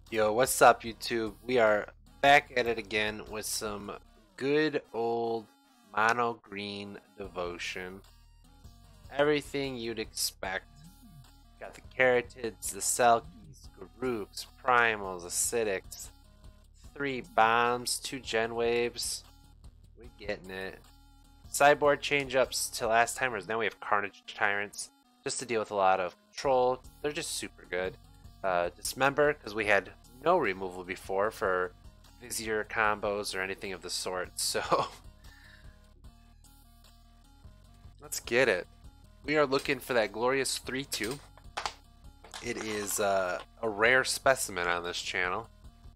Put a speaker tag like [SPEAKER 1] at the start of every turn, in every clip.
[SPEAKER 1] Yo, what's up, YouTube? We are back at it again with some good old mono green devotion. Everything you'd expect. Got the Caratids, the Selkies, Garooks, Primals, Acidics, 3 bombs, 2 Gen Waves. We're getting it. Sideboard change-ups to last timers. Now we have Carnage Tyrants just to deal with a lot of control. They're just super good. Dismember, because we had no removal before for Vizier combos or anything of the sort, so let's get it. We are looking for that glorious 3-2. It is a rare specimen on this channel,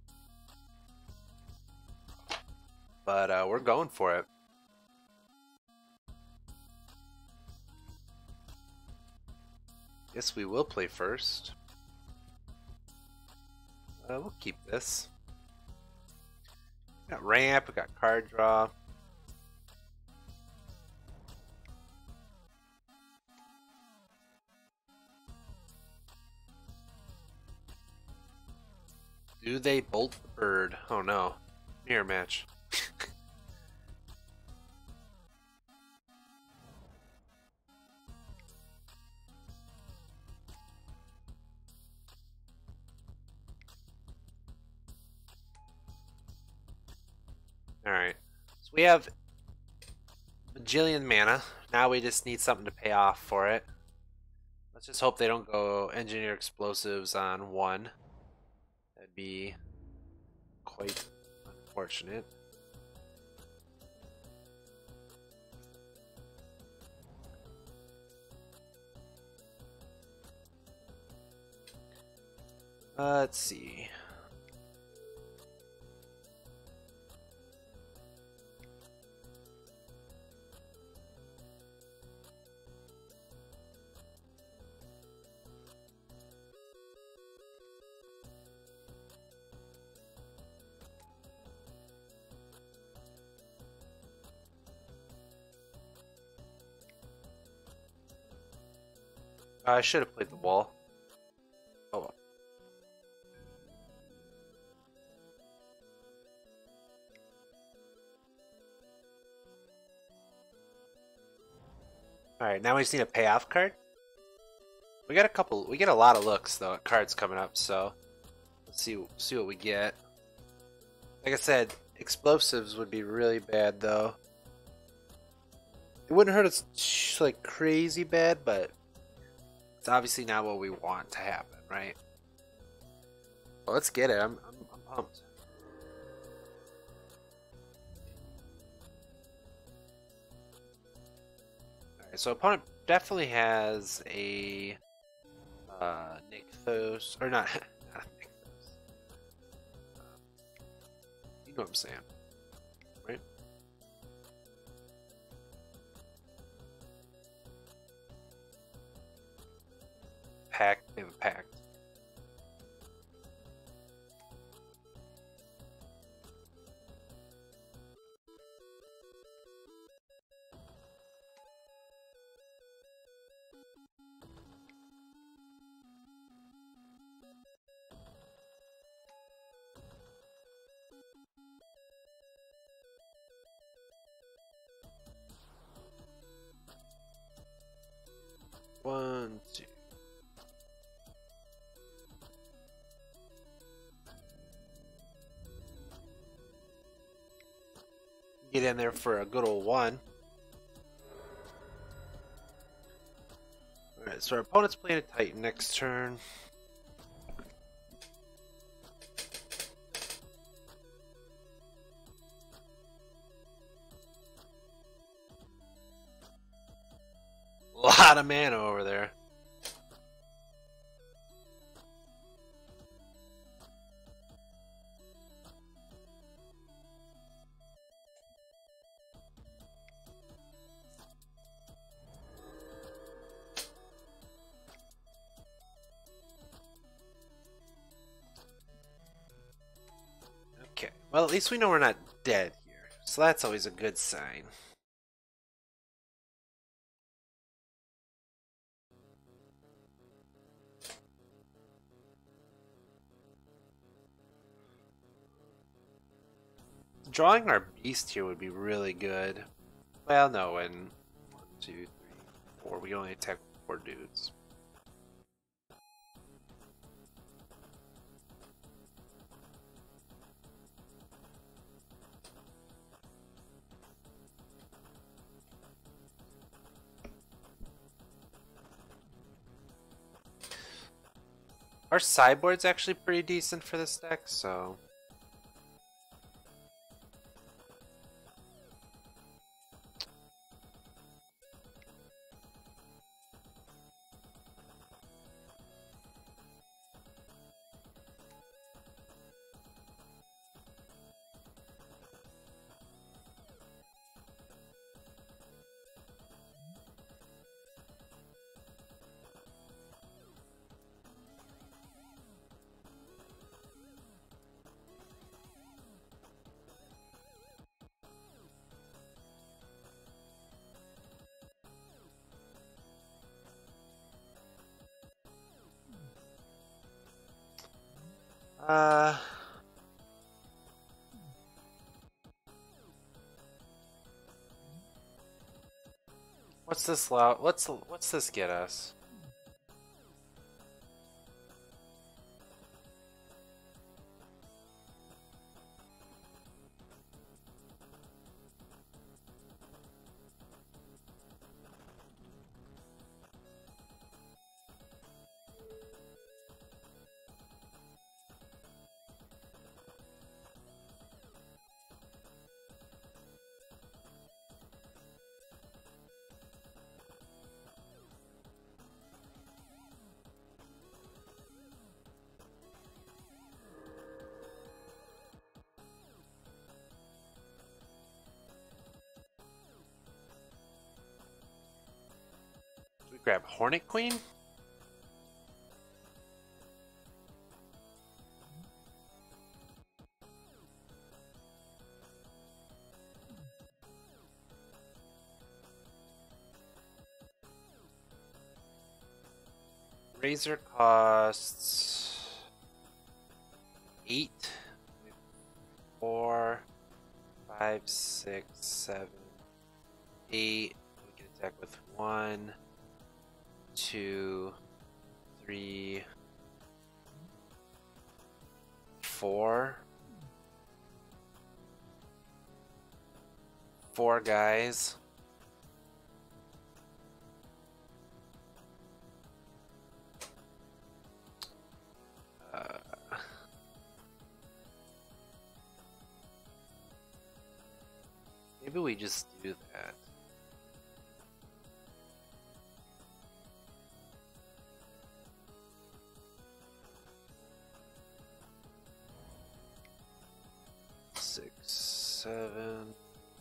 [SPEAKER 1] but we're going for it. Guess we will play first. We'll keep this. We got ramp, we got card draw. Do they bolt the bird? Oh no. Mirror match. Alright. So we have bajillion mana. Now we just need something to pay off for it. Let's just hope they don't go engineer explosives on 1. That'd be quite unfortunate. Let's see. I should have played the wall. Oh well. Alright, now we just need a payoff card. We got a lot of looks though at cards coming up, so let's see what we get. Like I said, explosives would be really bad though. It wouldn't hurt us like crazy bad, but it's obviously not what we want to happen, right? Well, let's get it. I'm pumped. Alright, so opponent definitely has a Nykthos, or not, not Nykthos. You know what I'm saying, right? Pact, they have a pact. One, two. Get in there for a good old 1. Alright, so our opponent's playing a Titan next turn. A lot of mana over there. Okay, well at least we know we're not dead here, so that's always a good sign. drawing our beast here would be really good. Well, no, and 1, 2, 3, 4. We can only attack 4 dudes. Our sideboard's actually pretty decent for this deck, so... What's this loud? What's this get us? We grab Hornet Queen? Razor costs 8, 4, 5, 6, 7, 8. We can attack with 1, 2, 3, 4. 4 guys. Maybe we just do that. Six, 7.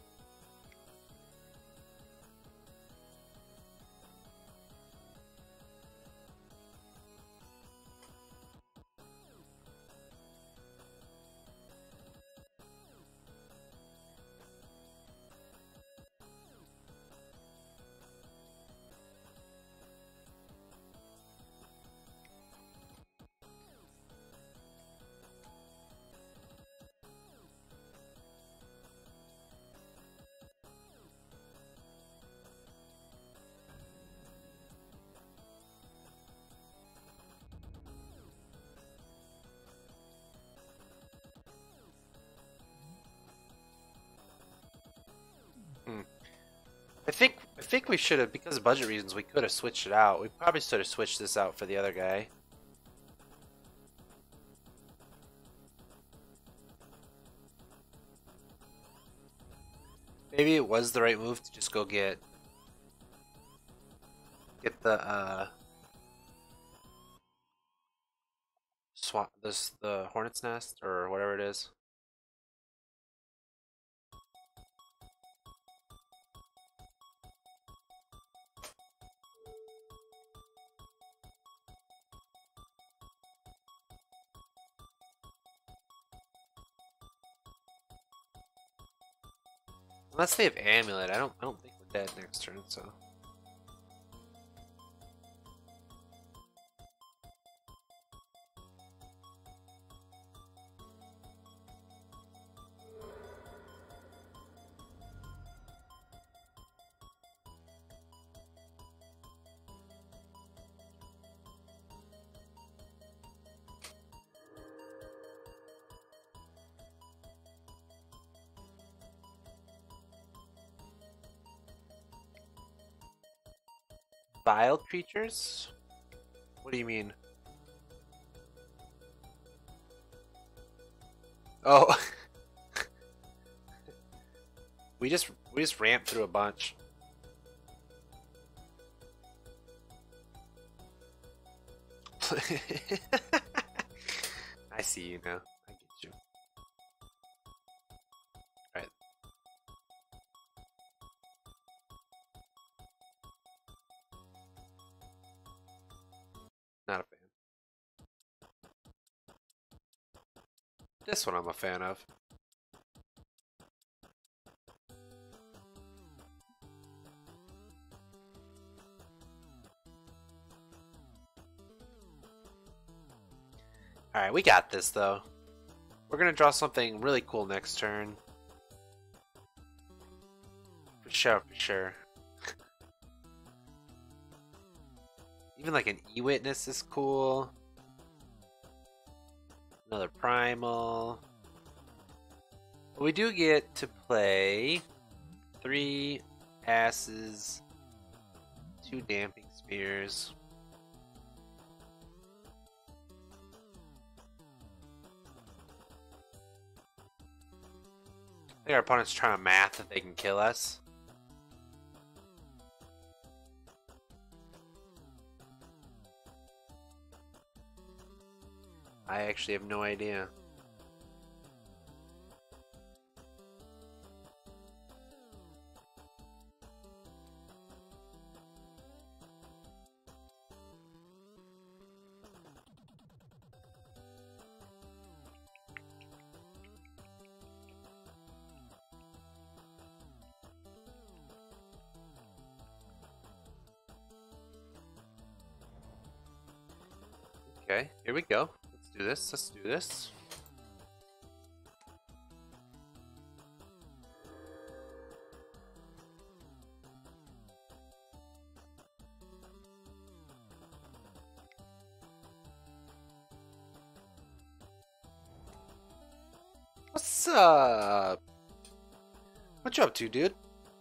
[SPEAKER 1] I think we should have, because of budget reasons, we could have switched it out. We probably should have switched this out for the other guy. Maybe it was the right move to just go get the the hornet's nest or whatever it is. Unless they have amulet, I don't think we're dead next turn, so. Vile creatures? What do you mean? Oh, we just ramped through a bunch. I see you now. I get you. Alright. Not a fan. This one I'm a fan of. Alright, we got this though. We're gonna draw something really cool next turn. For sure, for sure. Even like an E-Witness is cool. Another Primal. But we do get to play 3 Asses, 2 Damping Spears. I think our opponent's trying to math if they can kill us. I actually have no idea. Okay, here we go. Let's do this. Let's do this. What's up? What you up to, dude?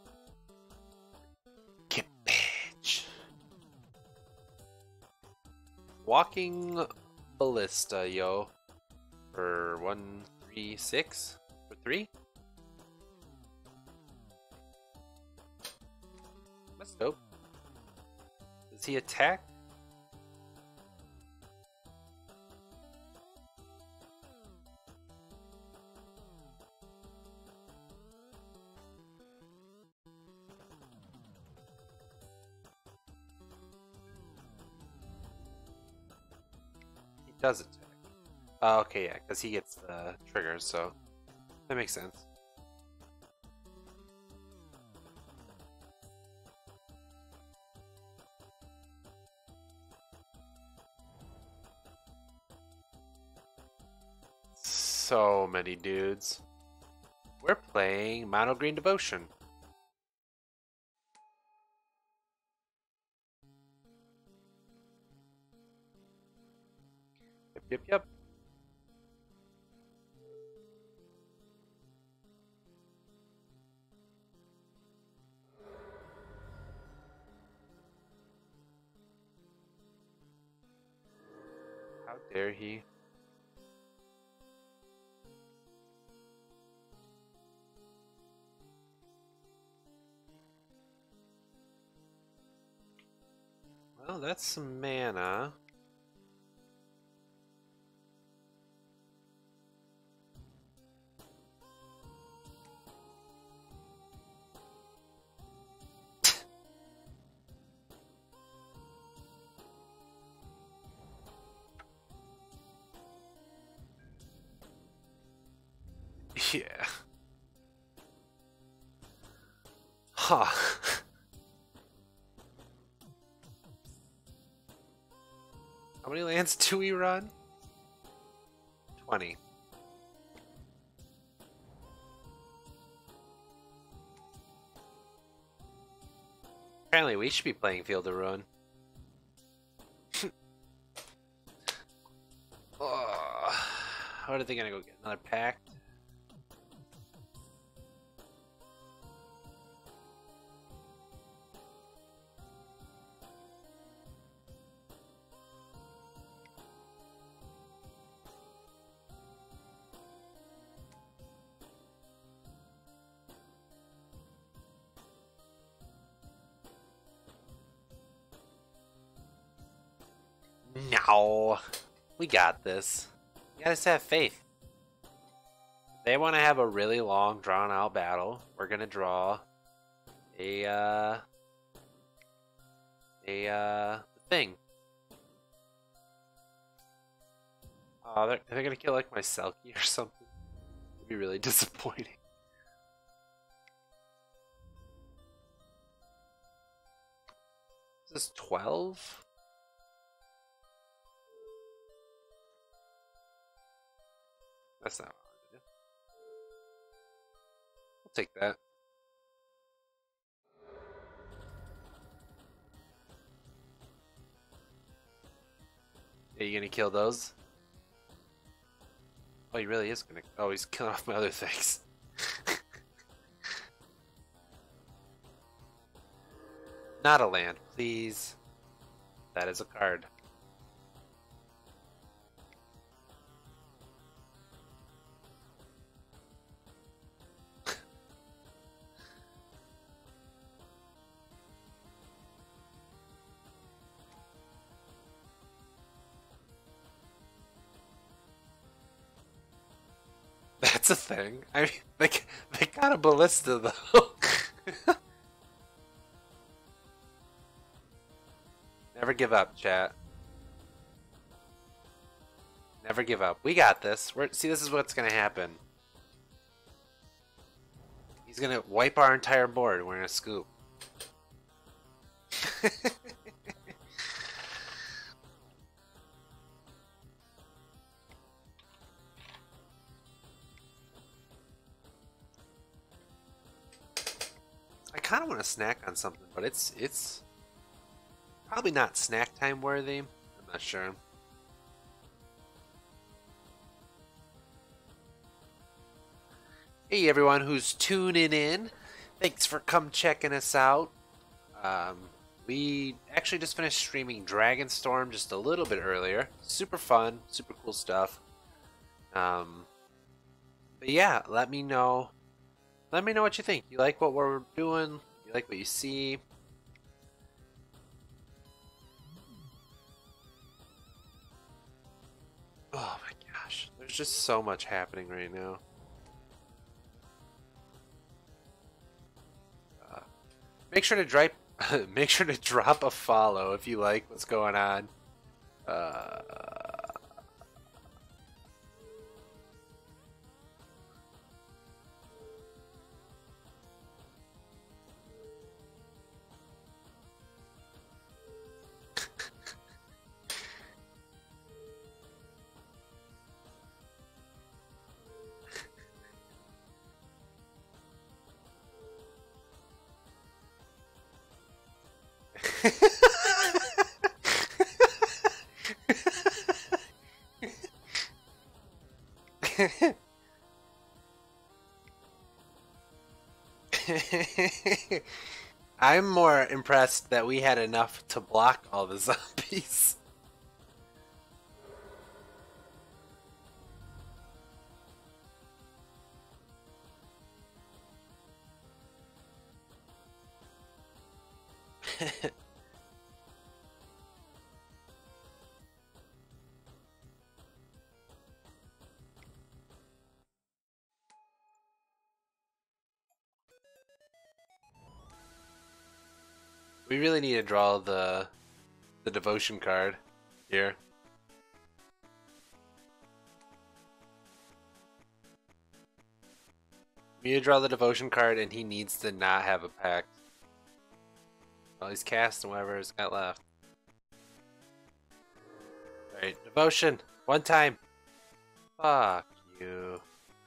[SPEAKER 1] Cabbage. Walking Ballista, yo. For 136? For 3? That's dope. Does he attack? He does attack. Oh, okay, yeah, because he gets the triggers, so that makes sense. So many dudes. We're playing Mono Green Devotion. Yep, yep, yep. How dare he? Well, that's some mana. Yeah. Huh. How many lands do we run? 20. Apparently we should be playing Field of Ruin. Oh, what are they gonna go get? Another pact? No. We got this. You gotta just have faith. They want to have a really long, drawn-out battle. We're gonna draw a thing. Oh, they're gonna kill like my Selkie or something. It'd be really disappointing. Is this 12? That's not what I wanted to do. I'll take that. Are you gonna kill those? Oh, he really is gonna. Oh, he's killing off my other things. Not a land, please. That is a card. That's a thing. I mean, they got a ballista though. Never give up, chat. Never give up. We got this. See, this is what's gonna happen. He's gonna wipe our entire board. We're gonna scoop. I kind of want to snack on something, but it's probably not snack time worthy. I'm not sure. Hey everyone who's tuning in, thanks for checking us out. We actually just finished streaming Dragonstorm just a little bit earlier. Super fun, super cool stuff. But yeah, let me know. Let me know what you think. You like what we're doing? You like what you see? Oh my gosh, there's just so much happening right now. Make sure to make sure to drop a follow if you like what's going on. I'm more impressed that we had enough to block all the zombies. We really need to draw the devotion card here. We need to draw the devotion card, and he needs to not have a pact. Well, he's casting whatever's got left. Alright, devotion. One time. Fuck you.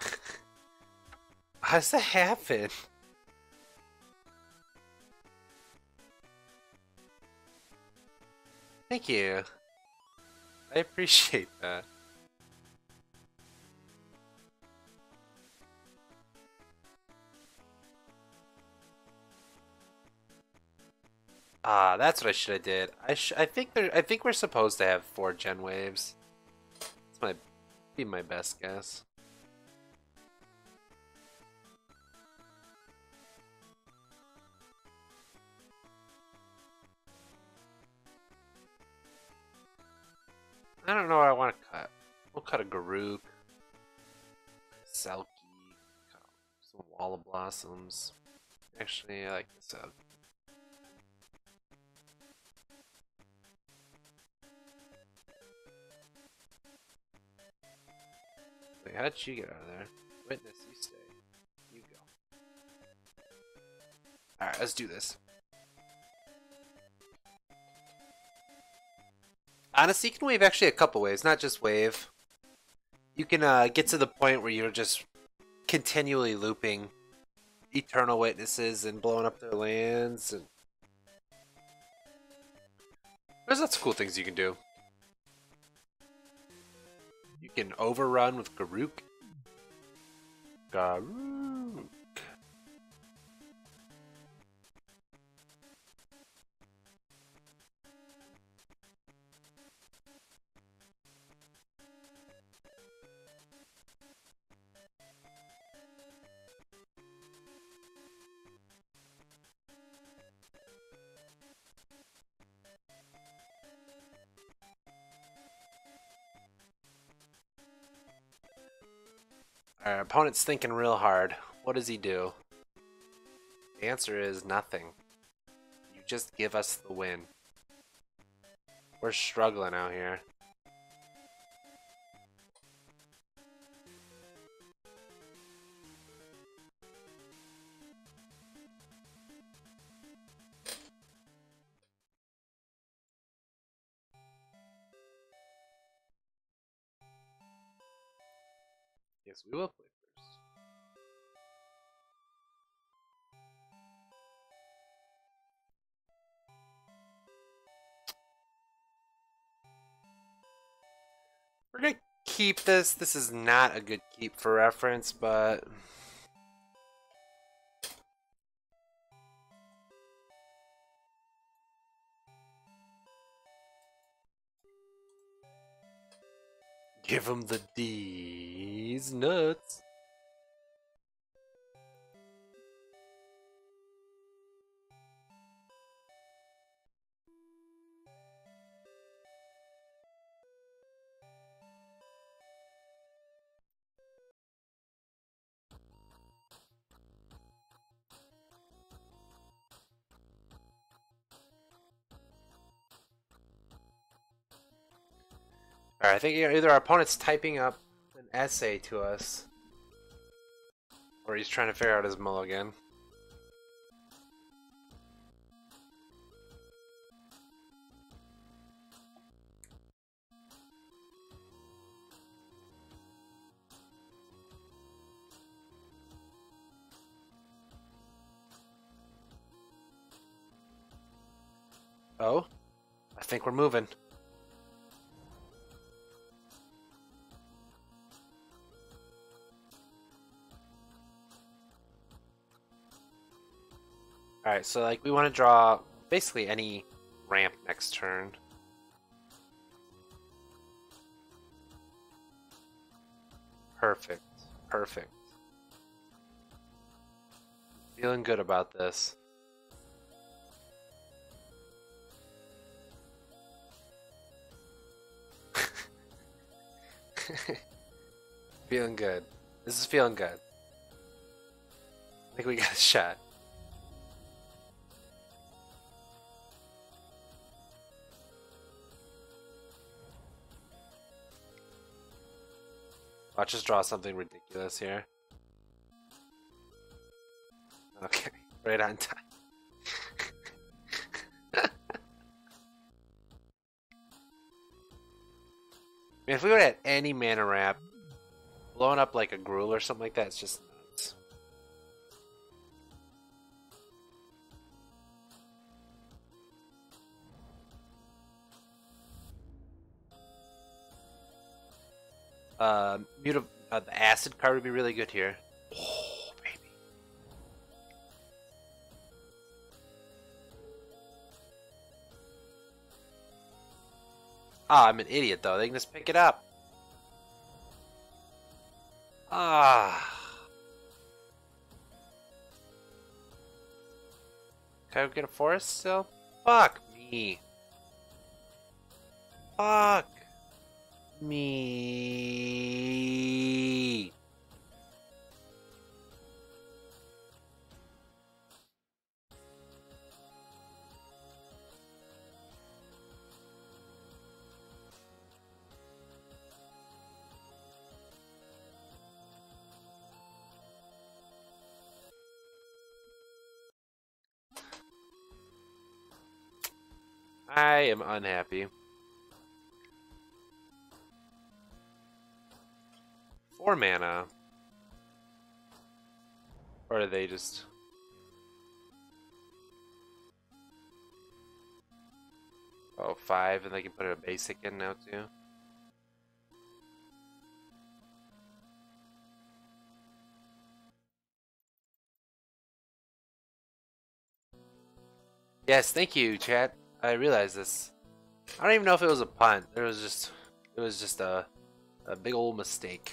[SPEAKER 1] How does that happen? Thank you. I appreciate that. Ah, that's what I should have did. I think we're supposed to have 4 gen waves. That's be my best guess. I don't know what I want to cut. We'll cut a Garuk, Selkie, cut some Wall of Blossoms. Actually, I like the Selkie. Wait, how did she get out of there? Witness, you stay. You go. Alright, let's do this. Honestly, you can wave actually a couple ways, not just wave. You can get to the point where you're just continually looping Eternal Witnesses and blowing up their lands. And there's lots of cool things you can do. You can overrun with Garuk. Garuk. Our opponent's thinking real hard. What does he do? The answer is nothing. You just give us the win. We're struggling out here. Yes, we will play first. We're gonna keep this. This is not a good keep for reference, but give him the D's nuts. Alright, I think either our opponent's typing up an essay to us, or he's trying to figure out his mulligan. Oh? I think we're moving. Alright, so like we want to draw basically any ramp next turn. Perfect. Perfect. Feeling good about this. Feeling good. This is feeling good. I think we got a shot. I'll just draw something ridiculous here. Okay, right on time. Man, if we would have any mana ramp, blowing up like a Gruul or something like that, it's just nuts. The acid card would be really good here. Oh, baby. Ah, I'm an idiot though. They can just pick it up. Ah. Can I get a forest still? Fuck me. Fuck. me. I am unhappy. 4 mana. Or are they just... Oh, 5, and they can put a basic in now too. Yes, thank you, chat. I realized this. I don't even know if it was a punt. It was just a big old mistake.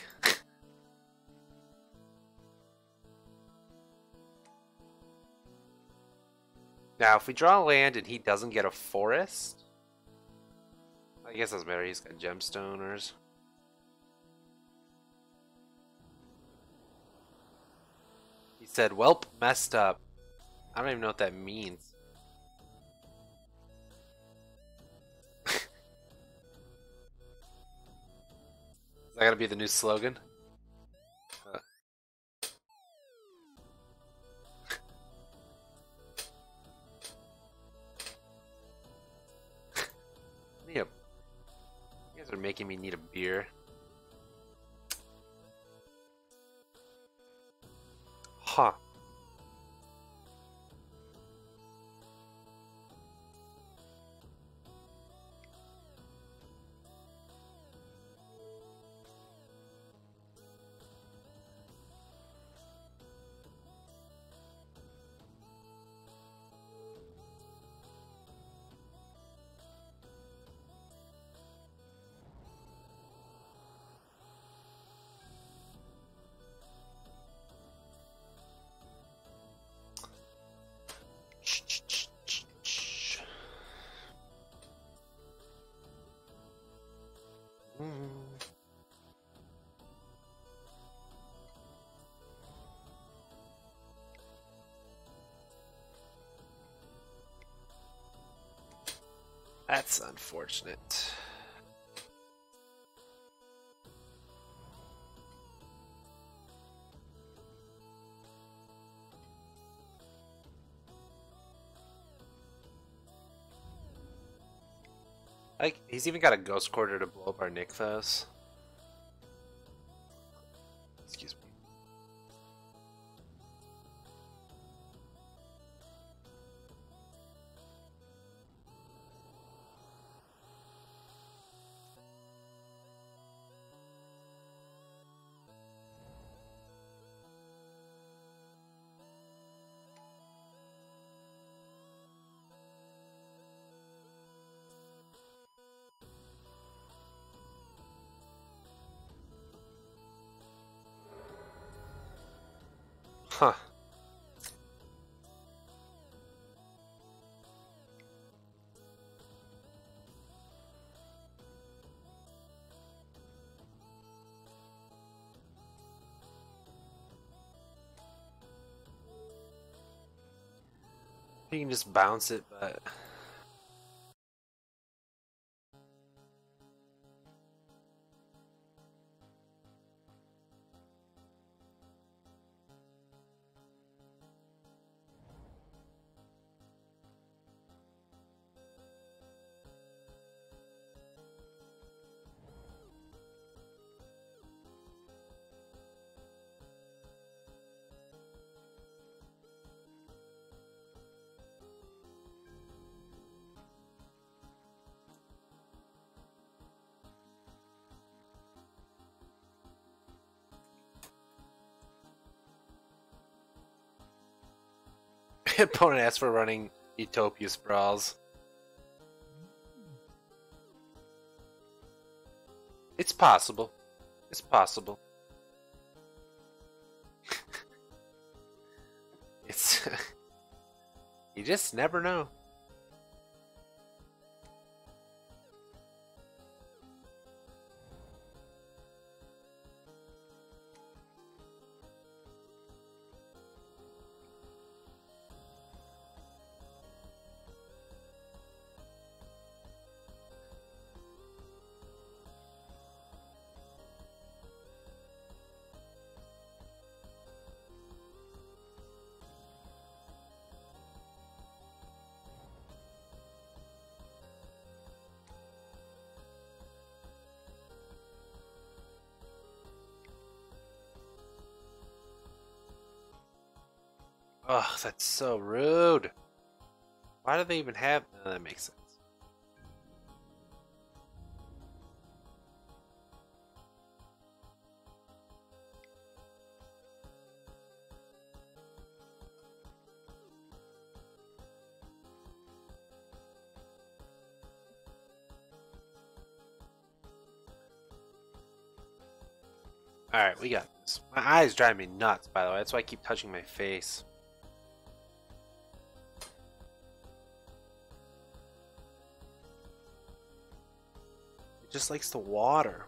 [SPEAKER 1] Now, if we draw land and he doesn't get a forest, I guess it doesn't matter. He's got gemstoners. He said, "Welp, messed up." I don't even know what that means. Is that gonna be the new slogan? You guys are making me need a beer. Huh. That's unfortunate. Like, he's even got a ghost quarter to blow up our Nykthos. Excuse me. Huh. You can just bounce it, but... Opponent asks for running Utopia Sprawls. It's possible. It's possible. It's... you just never know. Oh, that's so rude. Why do they even have... No, that makes sense. Alright, we got this. My eyes drive me nuts, by the way. That's why I keep touching my face. It just likes the water.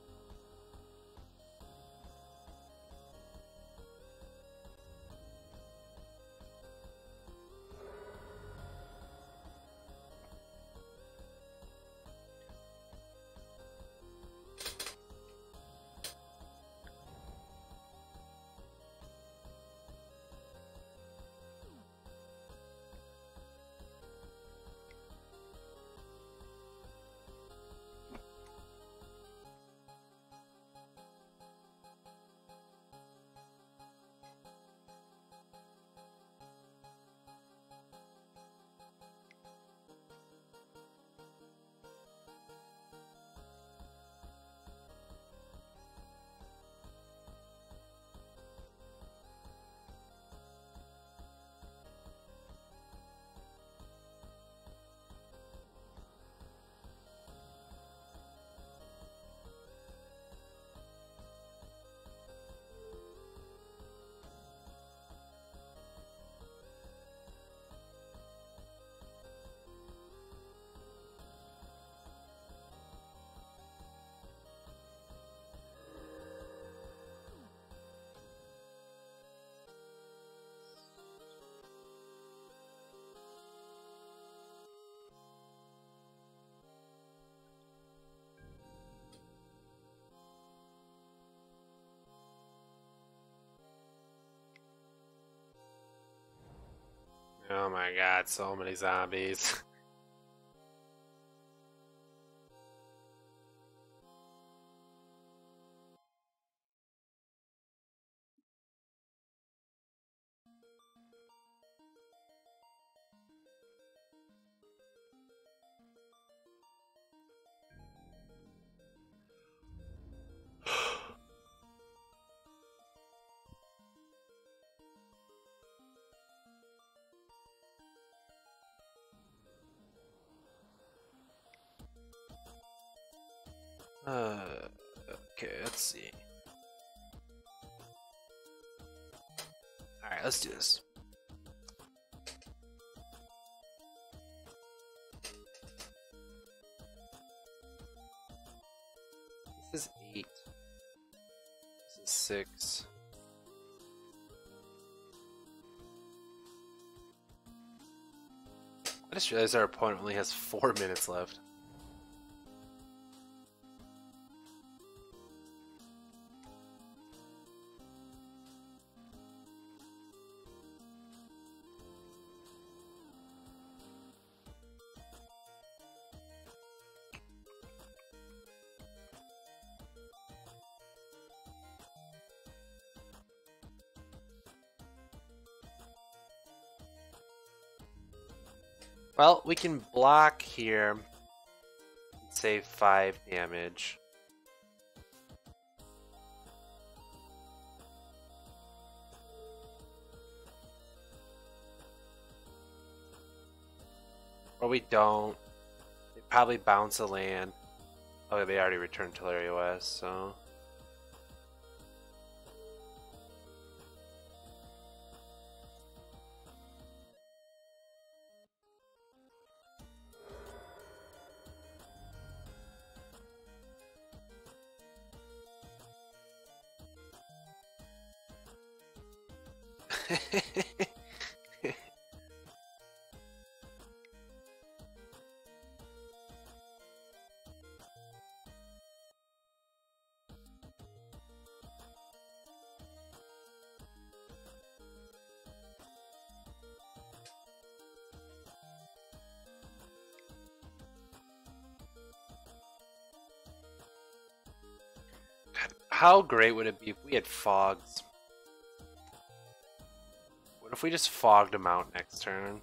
[SPEAKER 1] Oh my god, so many zombies. Okay, let's see. Alright, let's do this. This is 8. This is 6. I just realized our opponent only has 4 minutes left. Well, we can block here and save 5 damage. Or we don't. They probably bounce a land. Oh, they already returned Teleria West, so... How great would it be if we had fogs? if we just fogged him out next turn?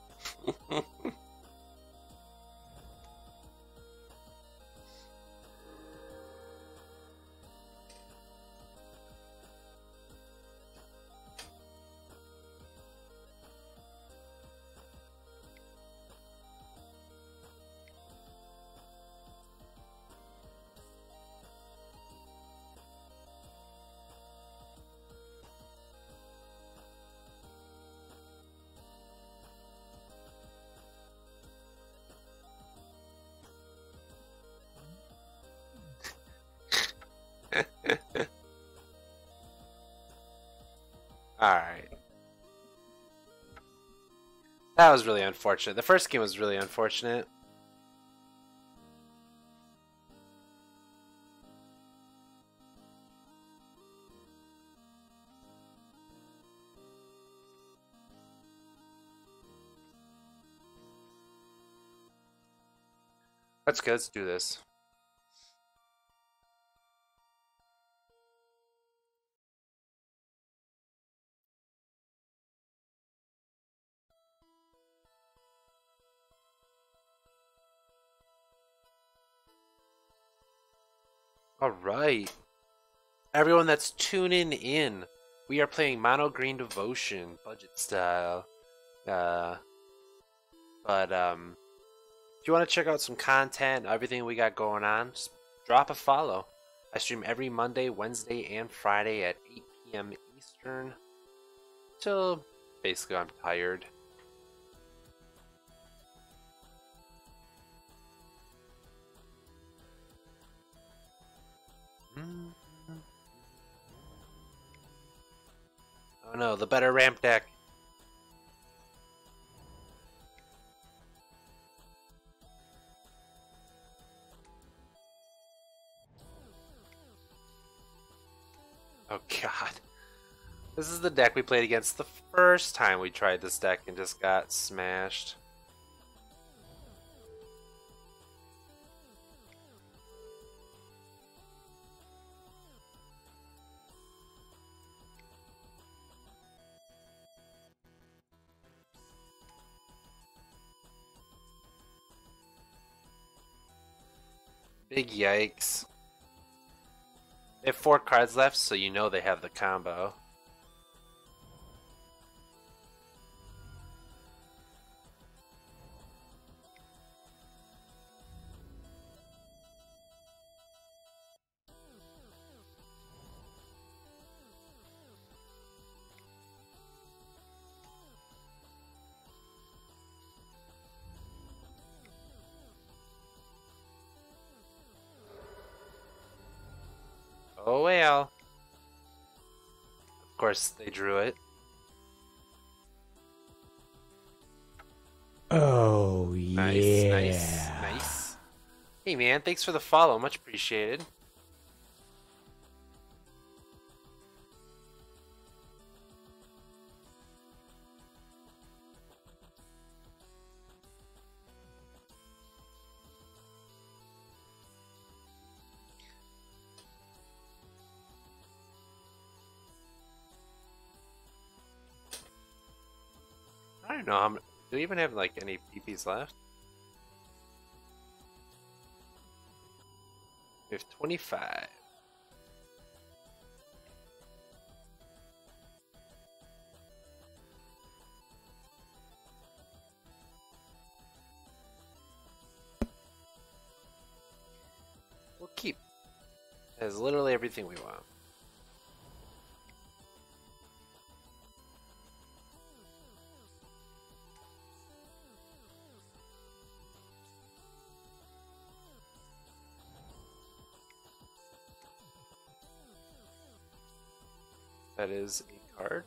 [SPEAKER 1] Alright. That was really unfortunate. The first game was really unfortunate. Let's go. Let's do this. Alright. Everyone that's tuning in, we are playing Mono Green Devotion, budget style. But if you want to check out some content, everything we got going on, just drop a follow. I stream every Monday, Wednesday, and Friday at 8 p.m. Eastern. Till basically I'm tired. Oh no, the better ramp deck. Oh god. This is the deck we played against the first time we tried this deck and just got smashed. Big yikes. They have 4 cards left, so you know they have the combo. Oh well. Of course, they drew it.
[SPEAKER 2] Oh,
[SPEAKER 1] Nice,
[SPEAKER 2] yeah.
[SPEAKER 1] nice, nice. Hey man, thanks for the follow. Much appreciated. I don't know how many. Do we even have like any PPs left? We have 25. We'll keep. Has literally everything we want. That is a card.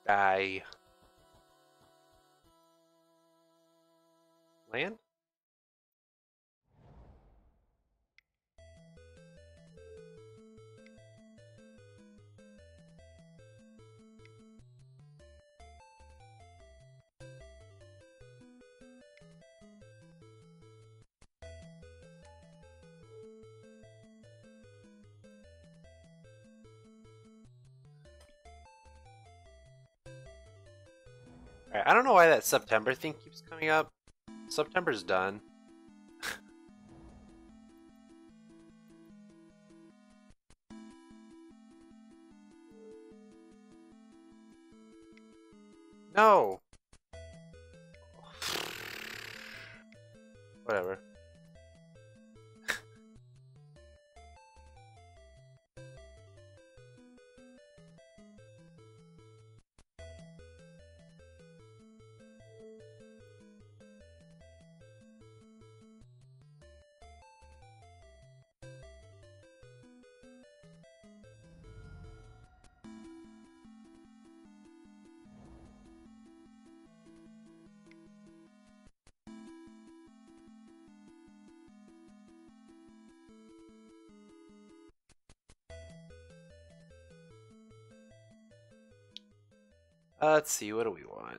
[SPEAKER 1] Die. Land? Alright, I don't know why that September thing keeps coming up. September's done. No! Whatever. Let's see, what do we want?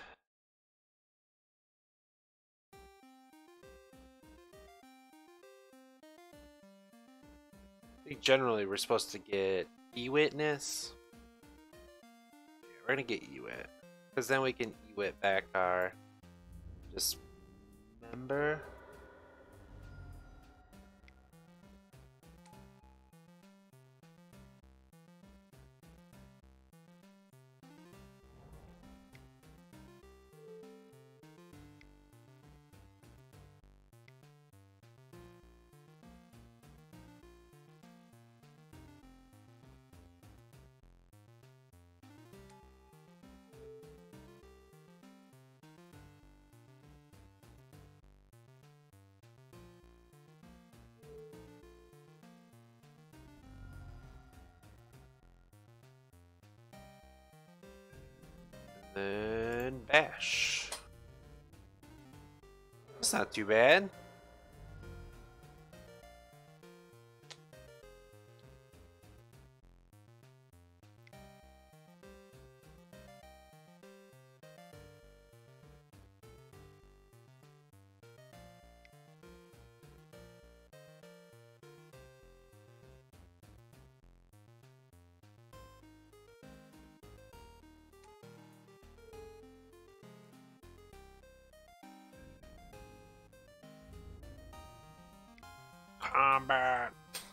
[SPEAKER 1] I think generally we're supposed to get E-Witness. Yeah, we're gonna get E-Wit. Because then we can E-Wit back our dismember. Then bash. That's not too bad. Combat.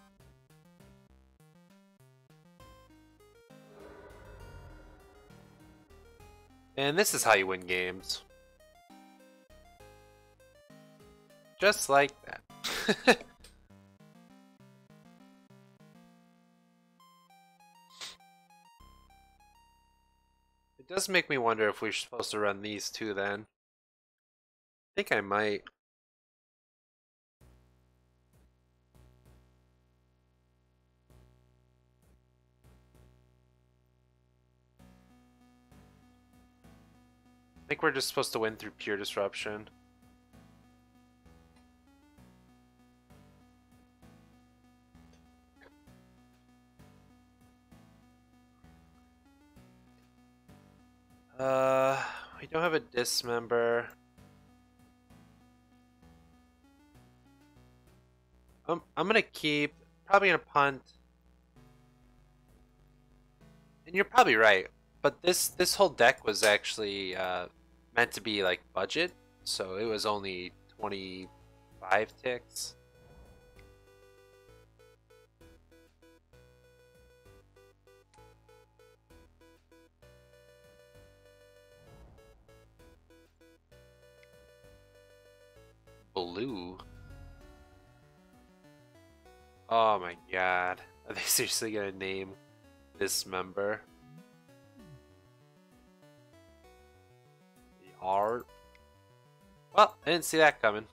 [SPEAKER 1] And this is how you win games. Just like that. It does make me wonder if we're supposed to run these two then. I think I might. I think we're just supposed to win through pure disruption. We don't have a dismember. I'm gonna keep, probably gonna punt. And you're probably right, but this whole deck was actually meant to be like budget, so it was only 25 ticks. Blue. Oh my god. Are they seriously gonna name this member? The art. Well, I didn't see that coming.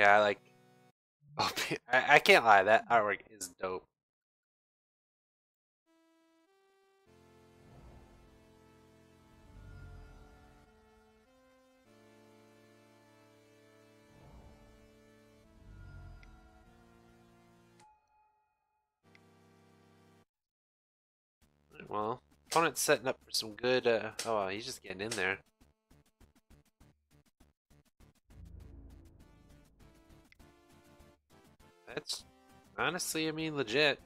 [SPEAKER 1] Yeah, I like. Oh, I can't lie. That artwork is dope. Well, opponent's setting up for some good. Oh, he's just getting in there. That's honestly, I mean, legit.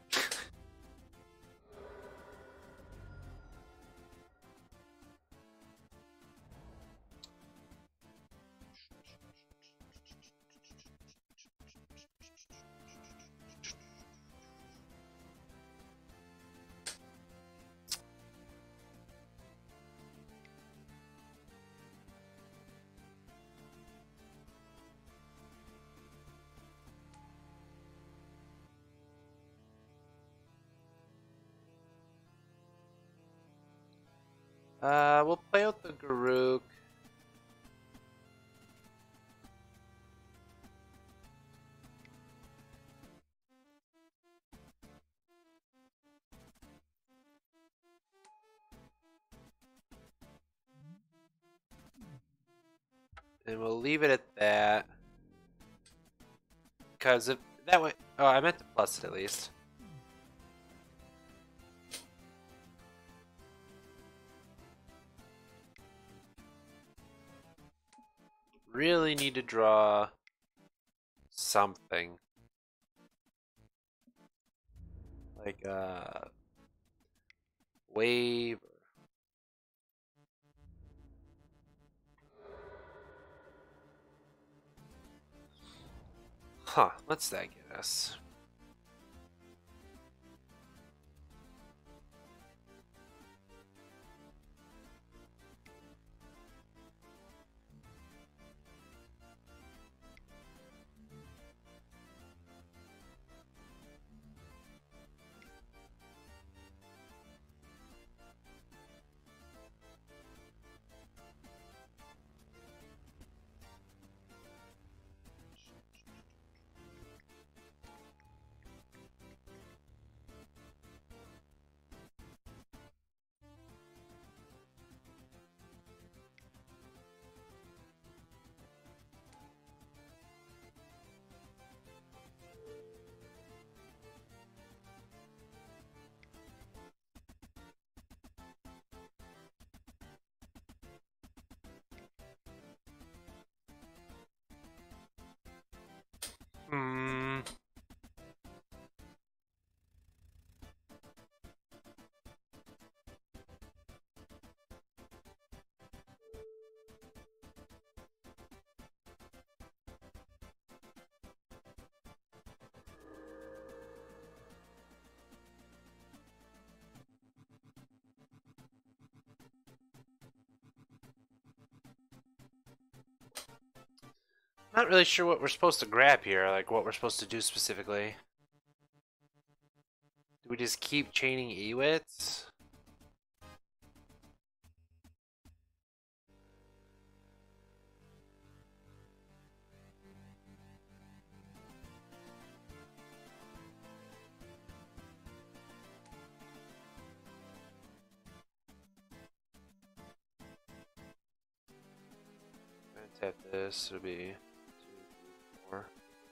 [SPEAKER 1] We'll play out the Garuk. And we'll leave it at that. Because if that way. Oh, I meant to plus it at least. Really need to draw something. Like wave. Huh, what's that get us? Hmm. Not really sure what we're supposed to grab here, like what we're supposed to do specifically. Do we just keep chaining Ewits? Tap this, it'll be 2, 3, 4.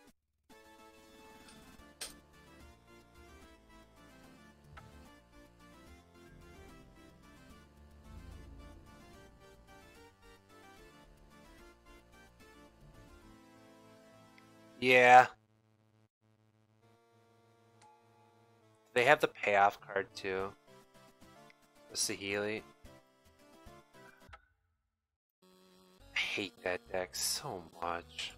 [SPEAKER 1] Yeah. They have the payoff card too. The Sahili. I hate that deck so much.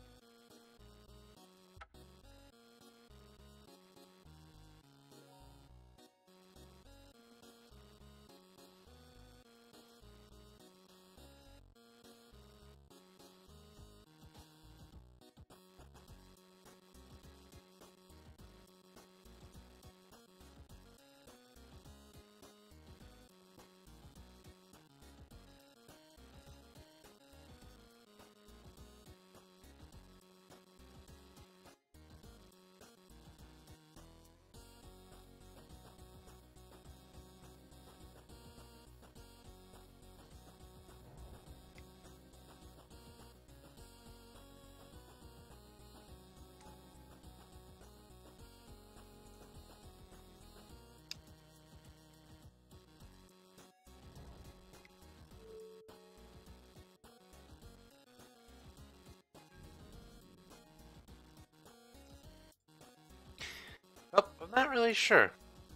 [SPEAKER 1] really sure.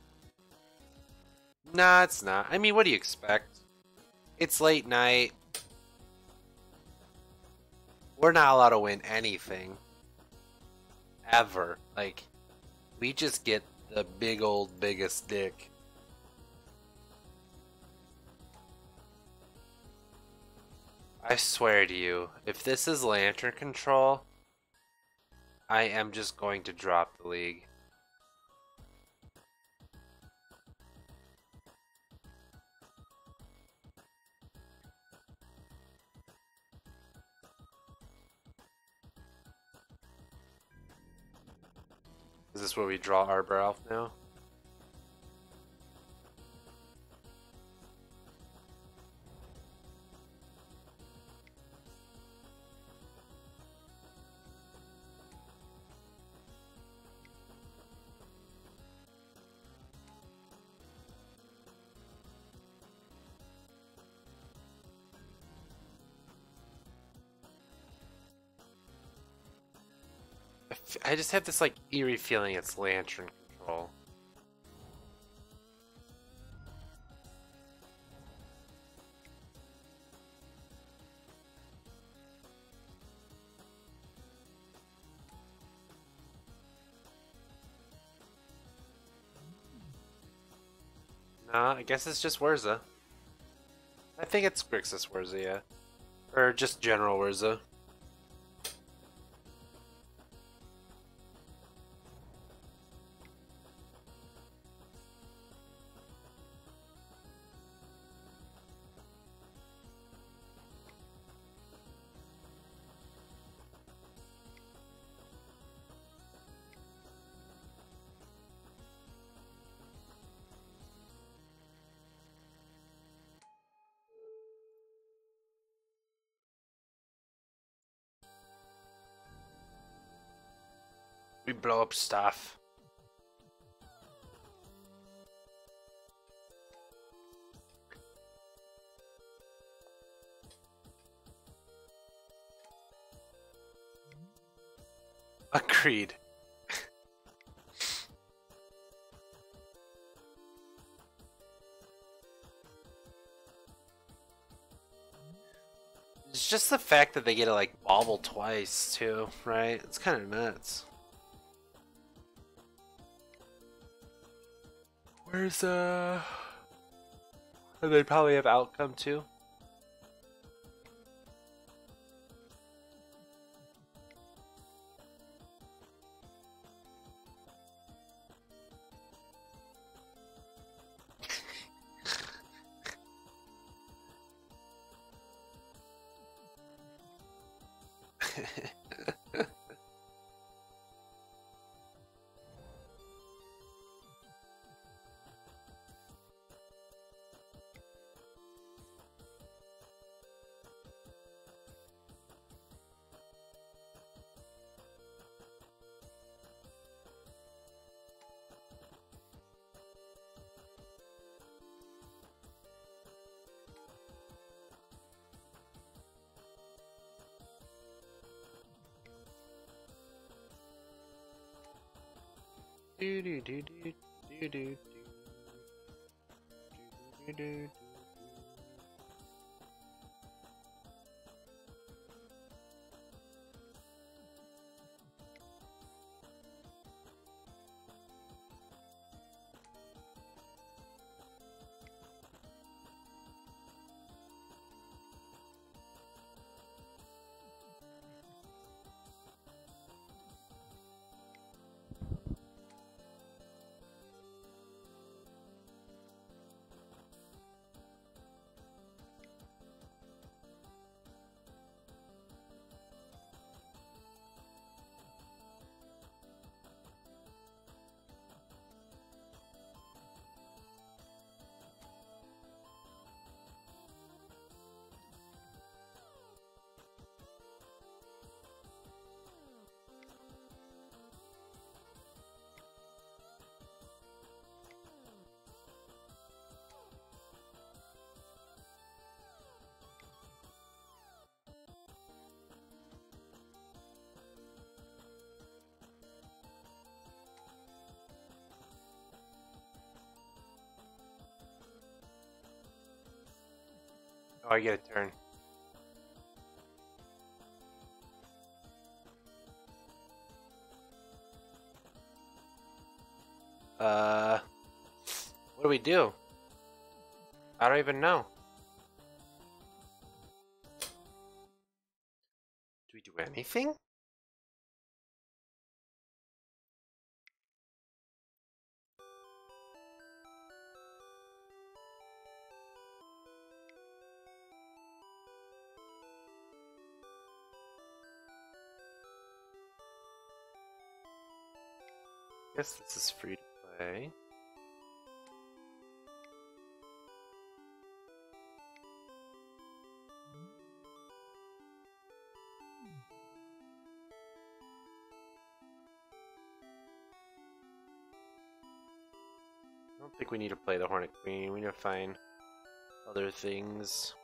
[SPEAKER 1] Nah, it's not. I mean, what do you expect? It's late night. We're not allowed to win anything. Ever. Like, we just get the big old biggest dick. I swear to you, if this is lantern control, I am just going to drop the league. Is this where we draw Arbor Elf now? I just have this like eerie feeling it's lantern control. Nah, I guess it's just Urza. I think it's Grixis Urza, yeah. Or just general Urza. We blow up stuff. Agreed. It's just the fact that they get to like bobble twice too, right? It's kind of nuts. Where's they probably have outcome too. Do do do do do do do do. I get a turn. What do we do? I don't even know. Do we do anything? Guess this is free to play. I don't think we need to play the Hornet Queen. We need to find other things.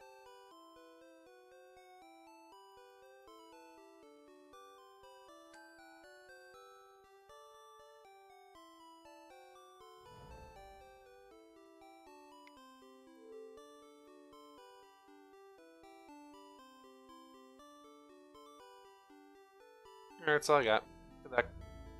[SPEAKER 1] That's all I got. Good luck.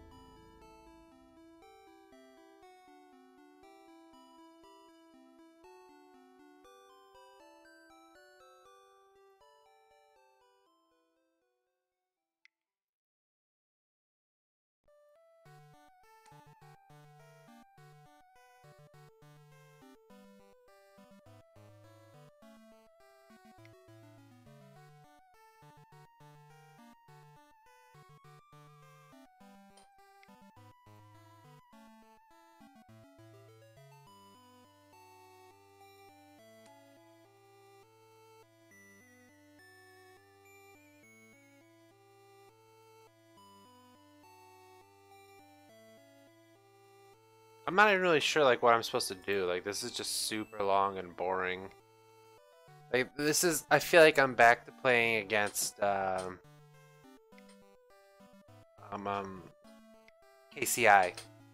[SPEAKER 1] I'm not even really sure like what I'm supposed to do. Like this is just super long and boring. Like this is I feel like I'm back to playing against KCI.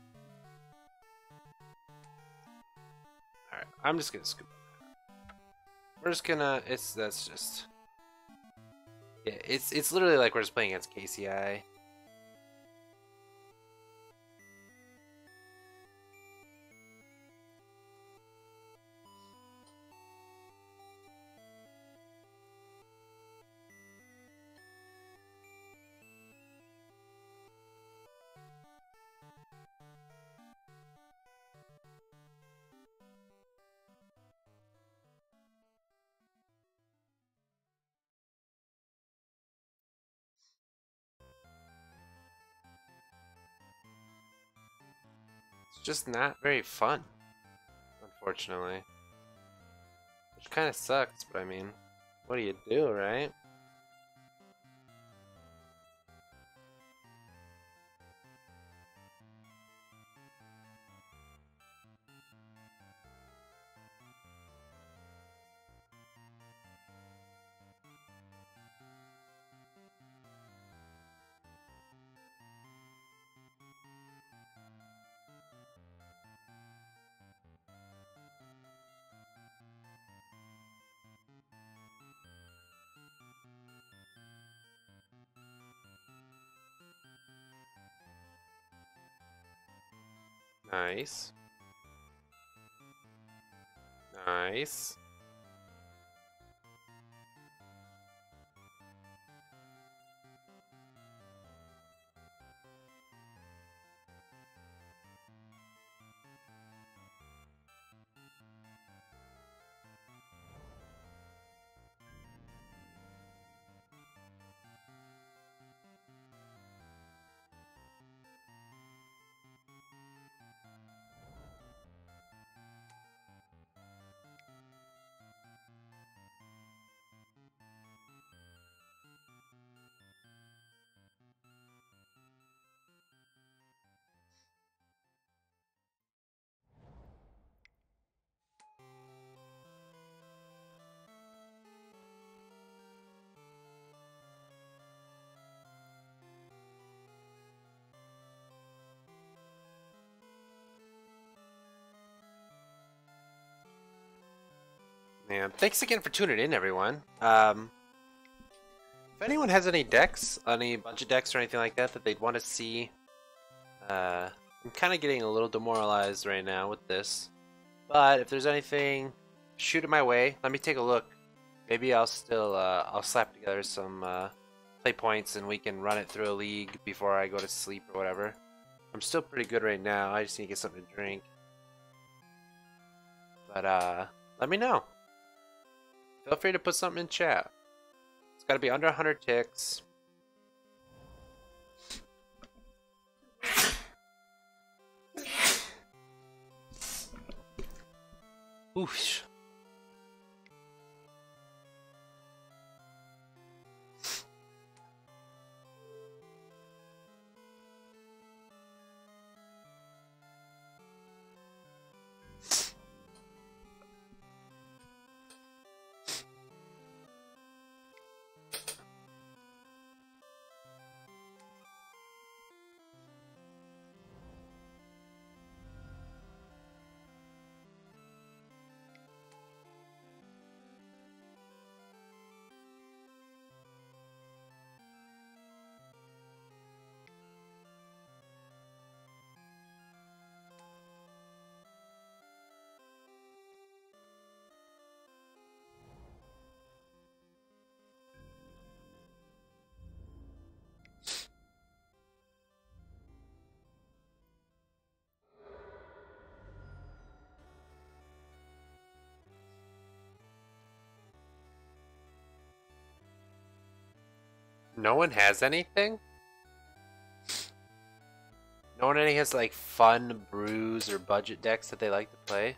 [SPEAKER 1] Alright, I'm just gonna scoop that. We're just gonna that's just yeah, it's literally like we're just playing against KCI. It's just not very fun, unfortunately. Which kind of sucks, but I mean, what do you do, right? Nice. Nice. And thanks again for tuning in, everyone. If anyone has any decks, any budget decks or anything like that they'd want to see, I'm kind of getting a little demoralized right now with this. But if there's anything, shoot it my way. Let me take a look. Maybe I'll still I'll slap together some play points and we can run it through a league before I go to sleep or whatever. I'm still pretty good right now. I just need to get something to drink. But let me know. Feel free to put something in chat. It's got to be under 100 ticks. Oof. No one has anything? No one any has like fun brews or budget decks that they like to play?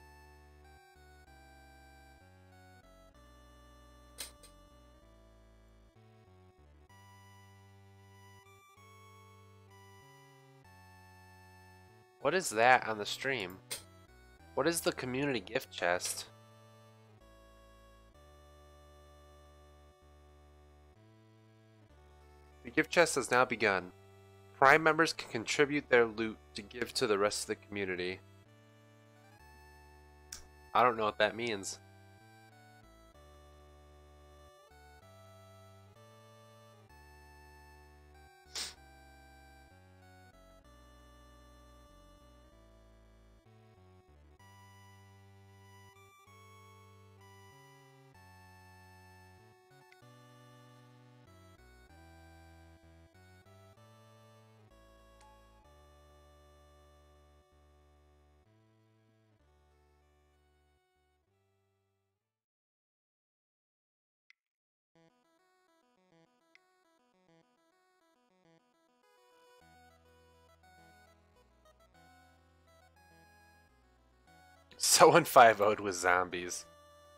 [SPEAKER 1] What is that on the stream? What is the community gift chest? The gift chest has now begun. Prime members can contribute their loot to give to the rest of the community. I don't know what that means. Someone 5-0'd with zombies.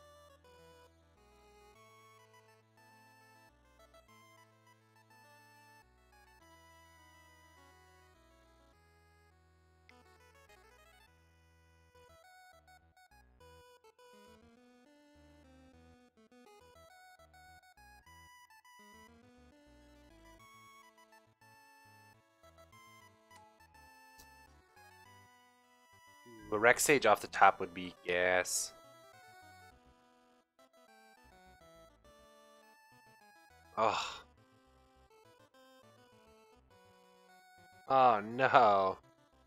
[SPEAKER 1] A Rex Sage off the top would be gas. Oh. Oh no.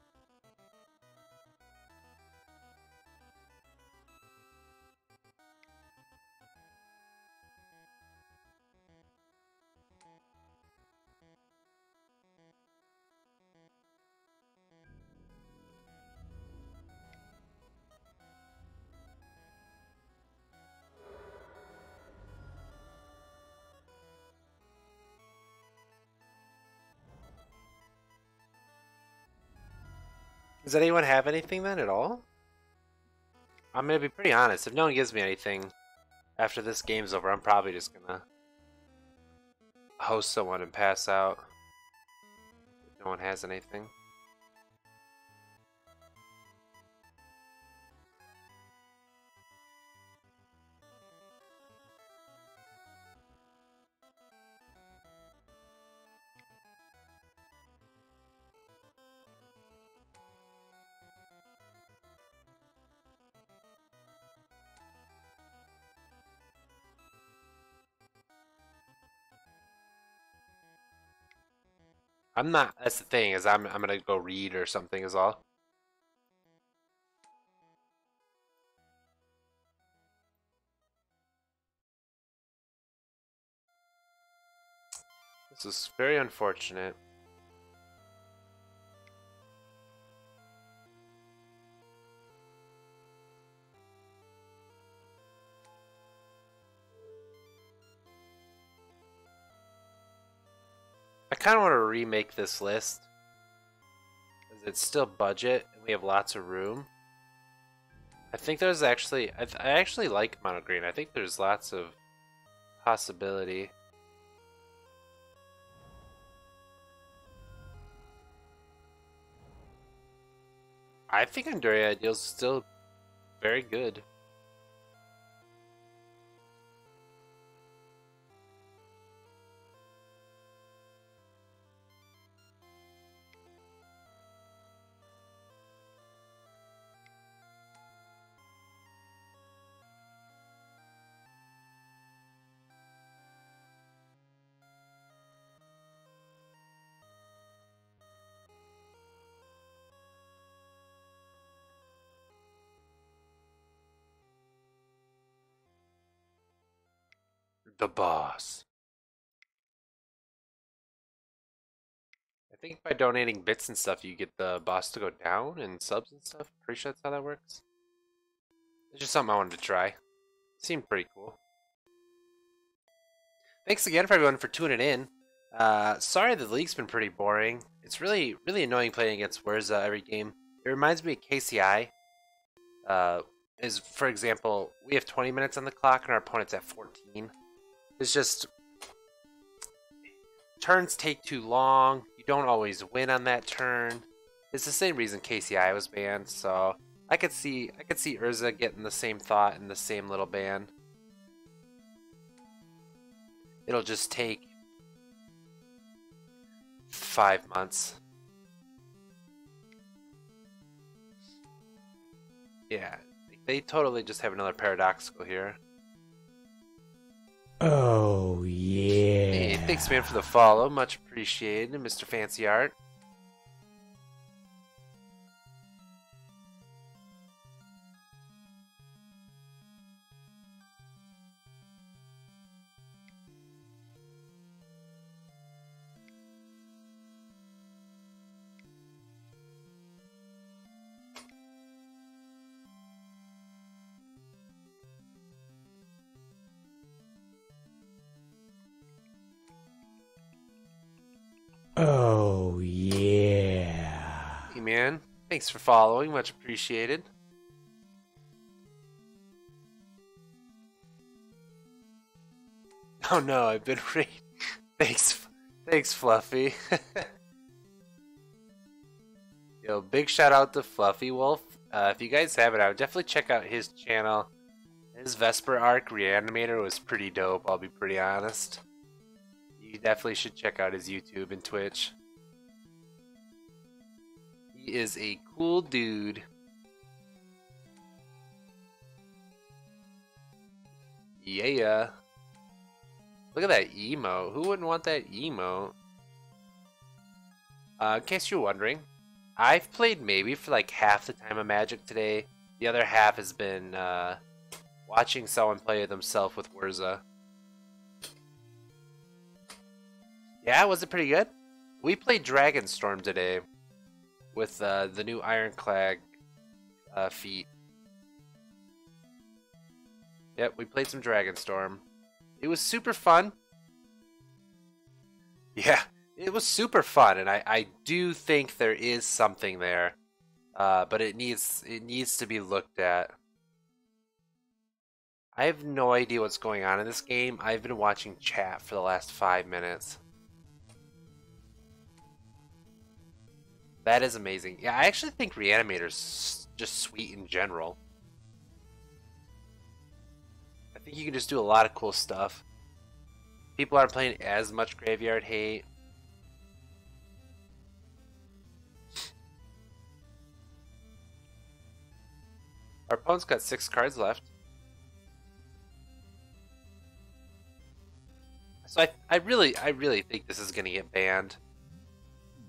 [SPEAKER 1] Does anyone have anything then at all? I'm gonna be pretty honest. If no one gives me anything after this game's over, I'm probably just gonna host someone and pass out. If no one has anything. I'm not. That's the thing is I'm gonna go read or something is all. This is very unfortunate. I kind of want to remake this list because it's still budget and we have lots of room. I think there's actually I actually like mono green. I think there's lots of possibility. I think Andoria Ideal is still very good. The boss. I think by donating bits and stuff, you get the boss to go down and subs and stuff. Pretty sure that's how that works. It's just something I wanted to try. Seemed pretty cool. Thanks again for everyone for tuning in. Sorry the league's been pretty boring. It's really annoying playing against Urza every game. It reminds me of KCI. Is for example, we have 20 minutes on the clock and our opponent's at 14. It's just turns take too long. You don't always win on that turn. It's the same reason KCI was banned, so I could see Urza getting the same thought in the same little ban. It'll just take 5 months. Yeah, they totally just have another paradoxical here.
[SPEAKER 2] Oh, yeah.
[SPEAKER 1] Hey, thanks, man, for the follow. Much appreciated, Mr. Fancy Art.
[SPEAKER 2] Oh, yeah.
[SPEAKER 1] Hey, man. Thanks for following. Much appreciated. Oh no, I've been Thanks, Fluffy. Yo, big shout out to Fluffy Wolf. If you guys haven't, I would definitely check out his channel. His Vesper arc Reanimator was pretty dope, I'll be pretty honest. You definitely should check out his YouTube and Twitch. He is a cool dude. Yeah. Look at that emote. Who wouldn't want that emote? In case you're wondering, I've played maybe for like half the time of Magic today. The other half has been watching someone play themselves with Urza. Yeah, was it pretty good? We played Dragonstorm today with the new Ironclad feat. Yep, we played some Dragonstorm. It was super fun. Yeah, it was super fun, and I do think there is something there, but it needs to be looked at. I have no idea what's going on in this game. I've been watching chat for the last 5 minutes. That is amazing. Yeah, I actually think Reanimator's just sweet in general. I think you can just do a lot of cool stuff. People aren't playing as much Graveyard Hate. Our opponent's got 6 cards left. So I really think this is gonna get banned.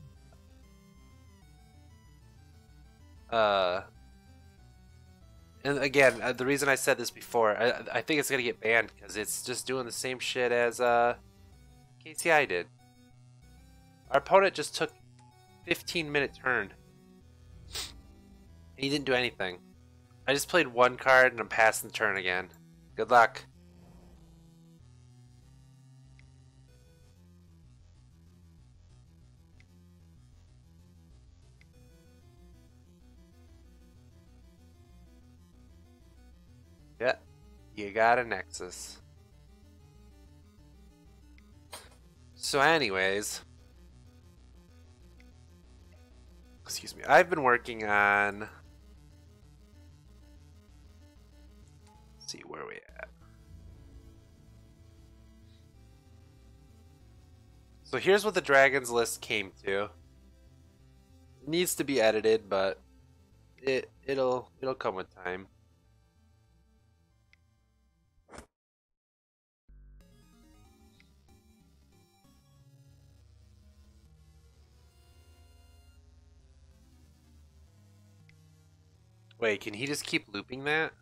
[SPEAKER 1] Uh, and again, the reason I said this before, I think it's gonna get banned because it's just doing the same shit as KCI did. Our opponent just took 15-minute turn. He didn't do anything. I just played one card and I'm passing the turn again. Good luck. Yeah, you got a Nexus. So anyways, excuse me, I've been working on, let's see where we at. So here's what the Dragons list came to. It needs to be edited, but it'll come with time. Wait, can he just keep looping that?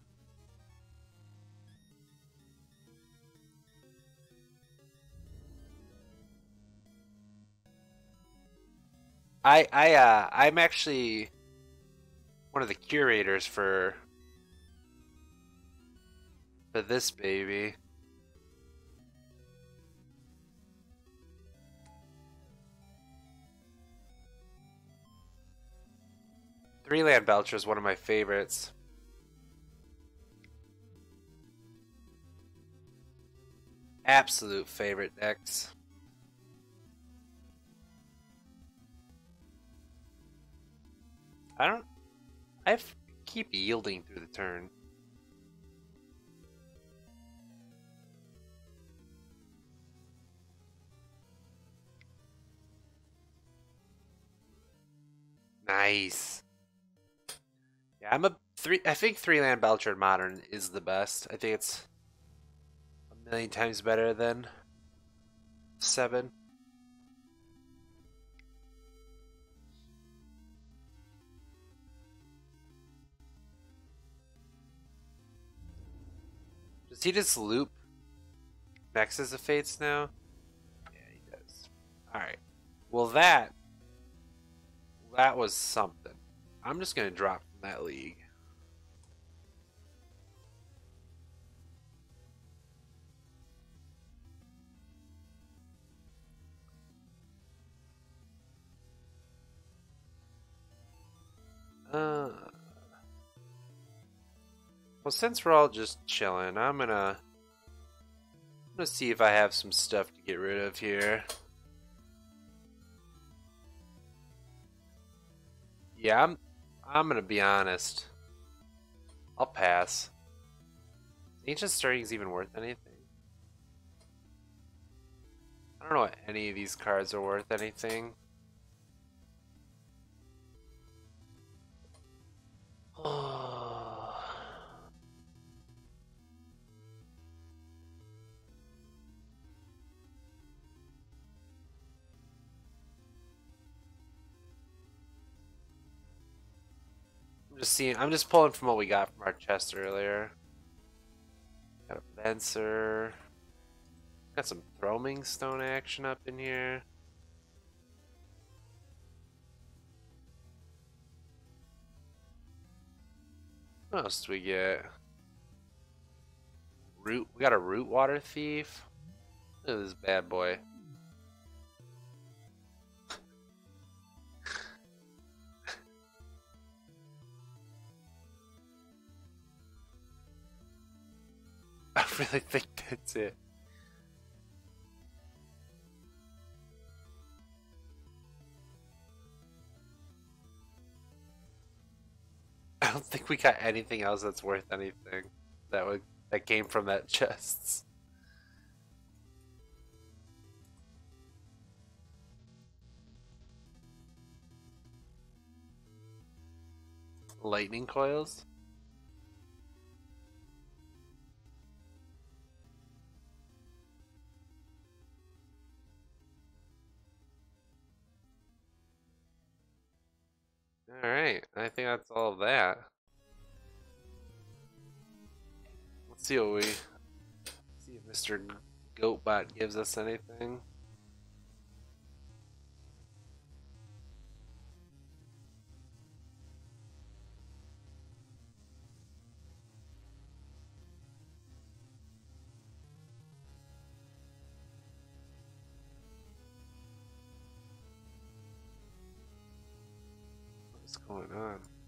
[SPEAKER 1] I'm actually one of the curators for this baby. Three Land Belcher is one of my favorites. Absolute favorite decks. I keep yielding through the turn. Nice. Yeah, I think three Land Belcher in Modern is the best. I think it's a million times better than 7. Does he just loop Nexus of Fates now? Yeah, he does. Alright. Well, that was something. I'm just going to drop from that league. Well, since we're all just chilling, I'm gonna see if I have some stuff to get rid of here. Yeah, I'm gonna be honest. I'll pass. Is Ancient Stirring's even worth anything? I don't know what any of these cards are worth anything. I'm just pulling from what we got from our chest earlier. Got a Fencer. Got some Throwing Stone action up in here. What else do we get? We got a Root Water Thief. Look at this bad boy. I really think that's it. I don't think we got anything else that's worth anything that came from that chests. Lightning coils? Alright. Alright, I think that's all of that. Let's see what we see if Mr. Goatbot gives us anything. What's going on?